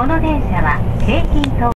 この電車は京浜東